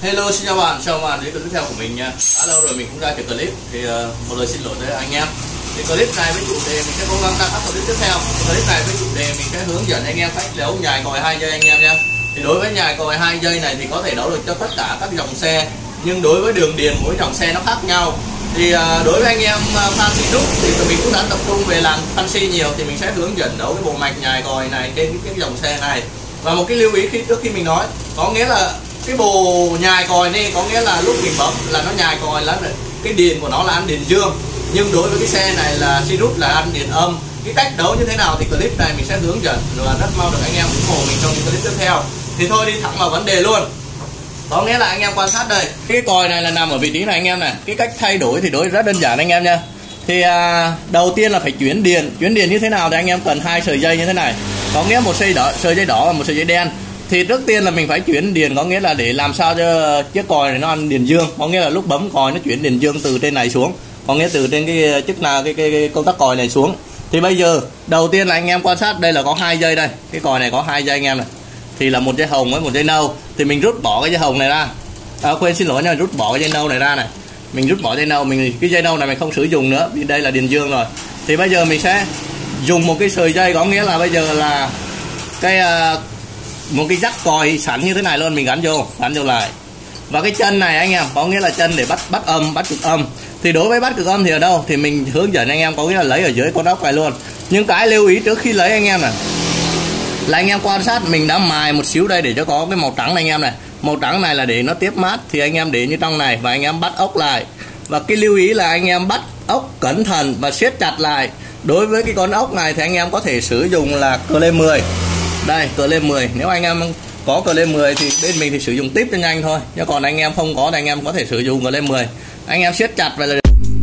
Hello, xin chào bạn đến clip tiếp theo của mình nha. Đã lâu rồi mình cũng ra cái clip thì một lời xin lỗi tới anh em. Thì clip này với chủ đề mình sẽ cố gắng ra các clip tiếp theo. Clip này với chủ đề mình sẽ hướng dẫn anh em cách đấu nhài còi 2 giây anh em nha. Thì đối với nhài còi 2 giây này thì có thể đấu được cho tất cả các dòng xe, nhưng đối với đường điền mỗi dòng xe nó khác nhau. Thì đối với anh em fancy nút thì tụi mình cũng đã tập trung về làm fancy nhiều, thì mình sẽ hướng dẫn đấu cái bộ mạch nhài còi này trên cái dòng xe này. Và một cái lưu ý trước khi mình nói, có nghĩa là cái bộ nhài còi này có nghĩa là lúc mình bấm là nó nhài còi là cái điền của nó là ăn điền dương, nhưng đối với cái xe này là Sirius là ăn điền âm. Cái cách đấu như thế nào thì clip này mình sẽ hướng dẫn và rất mong được anh em ủng hộ mình trong những clip tiếp theo. Thì thôi đi thẳng vào vấn đề luôn. Có nghĩa là anh em quan sát đây, cái còi này là nằm ở vị trí này anh em này. Cái cách thay đổi thì đối rất đơn giản anh em nha. Thì đầu tiên là phải chuyển điền như thế nào thì anh em cần 2 sợi dây như thế này, có nghĩa một sợi dây đỏ và một sợi dây đen. Thì trước tiên là mình phải chuyển điền, có nghĩa là để làm sao cho chiếc còi này nó ăn điền dương, có nghĩa là lúc bấm còi nó chuyển điền dương từ trên này xuống, có nghĩa từ trên cái chức nào cái công tắc còi này xuống. Thì bây giờ đầu tiên là anh em quan sát đây là có 2 dây đây, cái còi này có 2 dây anh em này, thì là một dây hồng với một dây nâu. Thì mình rút bỏ cái dây hồng này ra, quên xin lỗi nha, rút bỏ cái dây nâu này ra này, mình rút bỏ dây nâu, cái dây nâu này mình không sử dụng nữa vì đây là điền dương rồi. Thì bây giờ mình sẽ dùng một cái sợi dây, có nghĩa là bây giờ là một cái jack còi sẵn như thế này luôn, mình gắn vô lại. Và cái chân này anh em có nghĩa là chân để bắt cực âm. Thì đối với bắt cực âm thì ở đâu thì mình hướng dẫn anh em, có nghĩa là lấy ở dưới con ốc này luôn. Nhưng cái lưu ý trước khi lấy anh em này là anh em quan sát mình đã mài một xíu đây để cho có cái màu trắng này anh em này. Màu trắng này là để nó tiếp mát, thì anh em để như trong này và anh em bắt ốc lại. Và cái lưu ý là anh em bắt ốc cẩn thận và siết chặt lại. Đối với cái con ốc này thì anh em có thể sử dụng là cờ lê 10. Đây, cờ lê 10, nếu anh em có cờ lê 10 thì bên mình thì sử dụng tiếp cho nhanh thôi. Nhưng còn anh em không có thì anh em có thể sử dụng cờ lê 10. Anh em siết chặt và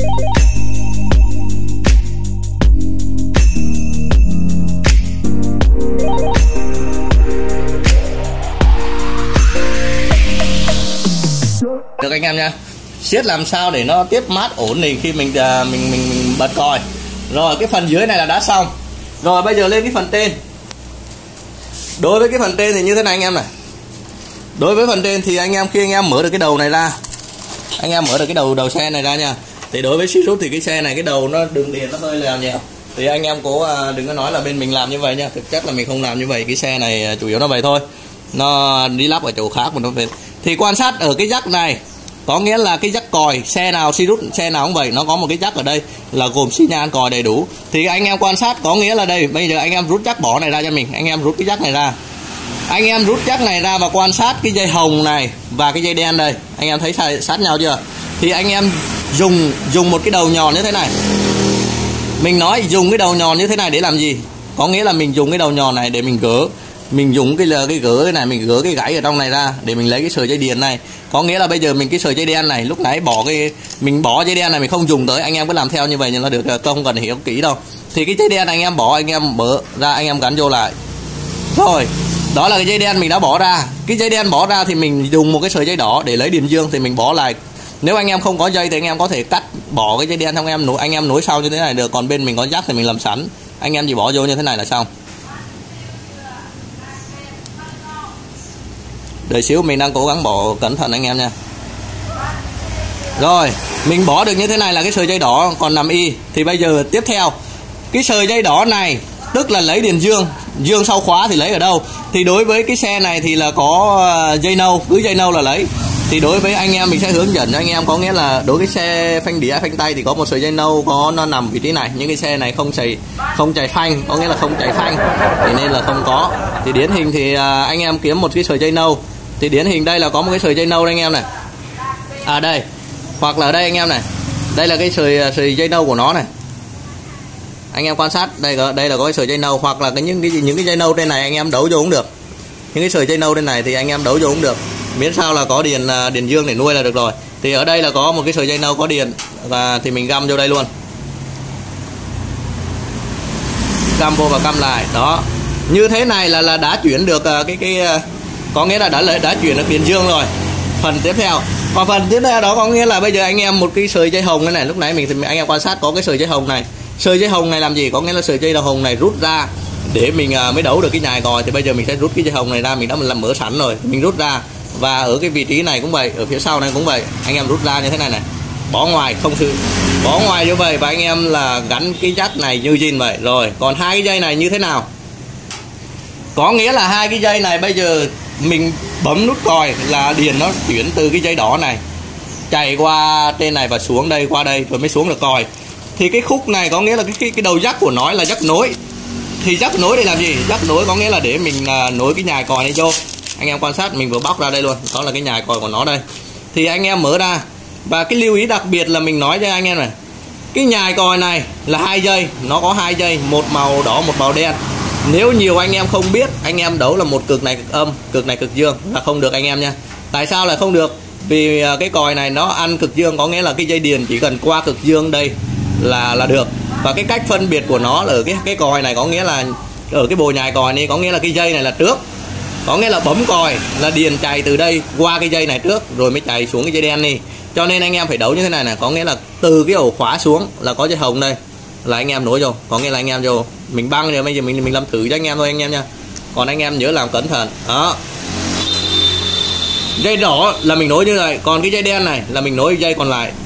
được anh em nha. Siết làm sao để nó tiếp mát ổn định khi mình bật còi. Rồi cái phần dưới này là đã xong. Rồi bây giờ lên cái phần trên. Đối với cái phần trên thì như thế này anh em này. Đối với phần trên thì anh em khi anh em mở được cái đầu này ra, anh em mở được cái đầu xe này ra nha. Thì đối với Sirius thì cái xe này cái đầu nó đường điền nó hơi lèo nhiều. Thì anh em cố đừng có nói là bên mình làm như vậy nha. Thực chất là mình không làm như vậy, cái xe này chủ yếu nó vậy thôi. Nó đi lắp ở chỗ khác mà nó về. Thì quan sát ở cái jack này, có nghĩa là cái jack còi xe nào Sirius xe nào cũng vậy, nó có một cái jack ở đây là gồm xi nhan còi đầy đủ. Thì anh em quan sát có nghĩa là đây, bây giờ anh em rút jack bỏ này ra cho mình, anh em rút cái jack này ra. Anh em rút jack này ra và quan sát cái dây hồng này và cái dây đen đây, anh em thấy sát nhau chưa? Thì anh em dùng một cái đầu nhọn như thế này. Mình nói dùng cái đầu nhọn như thế này để làm gì? Có nghĩa là mình dùng cái đầu nhọn này để mình gỡ. Mình dùng cái gỡ cái này, mình gỡ cái gãy ở trong này ra để mình lấy cái sợi dây điện này. Có nghĩa là bây giờ mình cái sợi dây đen này lúc nãy mình bỏ dây đen này mình không dùng tới, anh em cứ làm theo như vậy nhưng nó được, không cần hiểu kỹ đâu. Thì cái dây đen anh em bỏ, anh em mở ra, anh em gắn vô lại. Rồi, đó là cái dây đen mình đã bỏ ra. Cái dây đen bỏ ra thì mình dùng một cái sợi dây đỏ để lấy điền dương thì mình bỏ lại. Nếu anh em không có dây thì anh em có thể cắt bỏ cái dây đen xong anh em nối sau như thế này được. Còn bên mình có jack thì mình làm sẵn, anh em chỉ bỏ vô như thế này là xong. Đợi xíu mình đang cố gắng bỏ cẩn thận anh em nha. Rồi mình bỏ được như thế này là cái sợi dây đỏ còn nằm y. Thì bây giờ tiếp theo cái sợi dây đỏ này tức là lấy điền dương sau khóa thì lấy ở đâu? Thì đối với cái xe này thì là có dây nâu, cứ dây nâu là lấy. Thì đối với anh em mình sẽ hướng dẫn cho anh em, có nghĩa là đối với xe phanh đĩa phanh tay thì có một sợi dây nâu nó nằm vị trí này. Nhưng cái xe này không chạy phanh, có nghĩa là không chạy phanh thì nên là không có. Thì điển hình thì anh em kiếm một cái sợi dây nâu. Thì điển hình đây là có một cái sợi dây nâu đây anh em này. Đây, hoặc là đây anh em này. Đây là cái sợi dây nâu của nó này. Anh em quan sát đây là có cái sợi dây nâu, hoặc là những cái dây nâu trên này anh em đấu vô cũng được. Những cái sợi dây nâu trên này thì anh em đấu vô cũng được. Miễn sao là có điền dương để nuôi là được rồi. Thì ở đây là có một cái sợi dây nâu có điền và thì mình găm vô đây luôn. Găm vô và cắm lại. Đó. Như thế này là đã chuyển được có nghĩa là đã chuyển được điền dương rồi. Phần tiếp theo, còn phần tiếp theo đó có nghĩa là bây giờ anh em một cái sợi dây hồng này lúc nãy anh em quan sát có cái sợi dây hồng này. Sợi dây hồng này làm gì? Có nghĩa là sợi dây hồng này rút ra để mình mới đấu được cái nhài còi. Thì bây giờ mình sẽ rút cái dây hồng này ra, mình đã làm mở sẵn rồi, mình rút ra Và ở cái vị trí này cũng vậy, ở phía sau này cũng vậy, anh em rút ra như thế này này, bỏ ngoài không sự bỏ ngoài như vậy, và anh em là gắn cái jack này như zin vậy. Rồi còn hai cái dây này như thế nào? Có nghĩa là hai cái dây này bây giờ mình bấm nút còi là điền nó chuyển từ cái dây đỏ này chạy qua trên này và xuống đây, qua đây rồi mới xuống được còi. Thì cái khúc này có nghĩa là cái đầu jack của nó là jack nối. Thì jack nối để làm gì? Jack nối có nghĩa là để mình nối cái nhài còi này vô. Anh em quan sát, mình vừa bóc ra đây luôn, đó là cái nhài còi của nó đây. Thì anh em mở ra, và cái lưu ý đặc biệt là mình nói cho anh em này, cái nhài còi này là 2 dây, nó có 2 dây, một màu đỏ một màu đen. Nếu nhiều anh em không biết, anh em đấu là một cực này cực âm, cực này cực dương là không được anh em nha. Tại sao lại không được? Vì cái còi này nó ăn cực dương, có nghĩa là cái dây điền chỉ cần qua cực dương đây là được. Và cái cách phân biệt của nó là ở cái còi này, có nghĩa là ở cái bồ nhài còi này, có nghĩa là cái dây này là trước, có nghĩa là bấm còi là điền chạy từ đây qua cái dây này trước rồi mới chạy xuống cái dây đen đi. Cho nên anh em phải đấu như thế này này, có nghĩa là từ cái ổ khóa xuống là có dây hồng đây là anh em nối vô, có nghĩa là anh em vô mình băng rồi, bây giờ mình làm thử cho anh em thôi anh em nha. Còn anh em nhớ làm cẩn thận. Đó, dây đỏ là mình nối như này, còn cái dây đen này là mình nối dây còn lại.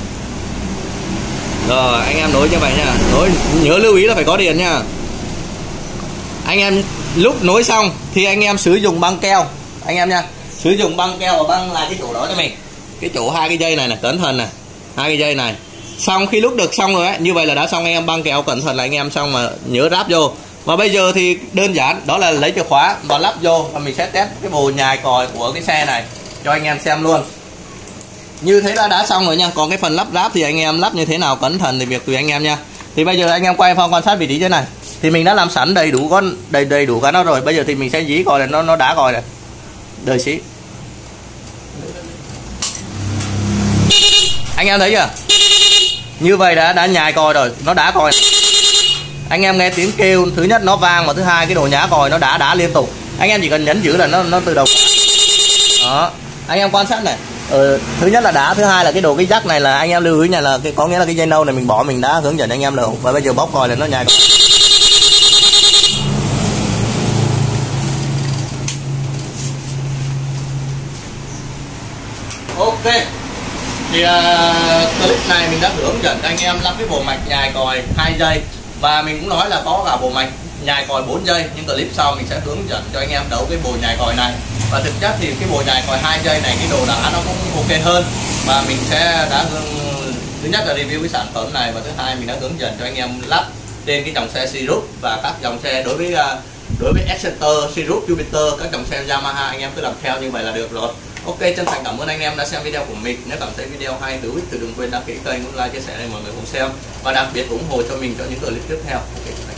Rồi anh em nối như vậy nha, nối nhớ lưu ý là phải có điền nha. Anh em lúc nối xong thì anh em sử dụng băng keo anh em nha, sử dụng băng keo và băng lại cái chỗ đó cho mình, cái chỗ hai cái dây này này, cẩn thận này, hai cái dây này. Xong khi lúc được xong rồi ấy, như vậy là đã xong, anh em băng keo cẩn thận là anh em xong mà nhớ ráp vô. Và bây giờ thì đơn giản, đó là lấy chìa khóa và lắp vô, và mình sẽ test cái bồ nhài còi của cái xe này cho anh em xem luôn. Như thế đã xong rồi nha. Còn cái phần lắp ráp thì anh em lắp như thế nào cẩn thận thì việc tùy anh em nha. Thì bây giờ anh em quay phong quan sát vị trí thế này, thì mình đã làm sẵn đầy đủ con đầy đủ cả nó rồi. Bây giờ thì mình sẽ dí còi này, nó đã còi này, đời xí. Anh em thấy chưa? Như vậy đã nhài còi rồi, nó đã còi. Anh em nghe tiếng kêu thứ nhất nó vang, và thứ hai cái đồ nhá còi nó đã liên tục. Anh em chỉ cần nhấn giữ là nó tự động. Đó, anh em quan sát này. Thứ nhất là đá, thứ hai là cái đồ cái jack này là anh em lưu ý này là có nghĩa là cái dây nâu này mình bỏ, mình đã hướng dẫn anh em rồi. Và bây giờ bóc còi là nó nhài còi. Ok, thì clip này mình đã hướng dẫn anh em lắp cái bộ mạch nhài còi 2 giây, và mình cũng nói là có cả bộ mạch nhài còi 4 giây, nhưng clip sau mình sẽ hướng dẫn cho anh em đấu cái bộ nhài còi này. Và thực chất thì cái bộ nhài còi 2 giây này cái đồ đá nó cũng ok hơn, và mình sẽ thứ nhất là review cái sản phẩm này, và thứ hai mình đã hướng dẫn cho anh em lắp trên cái dòng xe Sirius và các dòng xe đối với Excenter, Sirius, Jupiter, các dòng xe Yamaha. Anh em cứ làm theo như vậy là được rồi. Ok, chân thành cảm ơn anh em đã xem video của mình. Nếu cảm thấy video hay hữu ích thì đừng quên đăng ký kênh, cũng like, chia sẻ để mọi người cùng xem, và đặc biệt ủng hộ cho mình cho những clip tiếp theo. Ok.